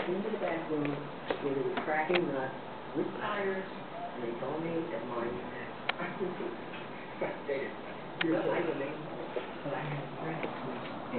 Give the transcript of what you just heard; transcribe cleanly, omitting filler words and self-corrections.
into the back room where they were cracking nuts with tires, and they told me that mine I believe. But I had friends who